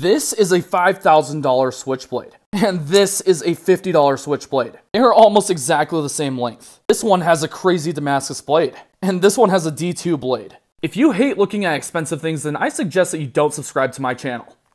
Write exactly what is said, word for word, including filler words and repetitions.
This is a five thousand dollar switchblade, and this is a fifty dollar switchblade. They are almost exactly the same length. This one has a crazy Damascus blade, and this one has a D two blade. If you hate looking at expensive things, then I suggest that you don't subscribe to my channel.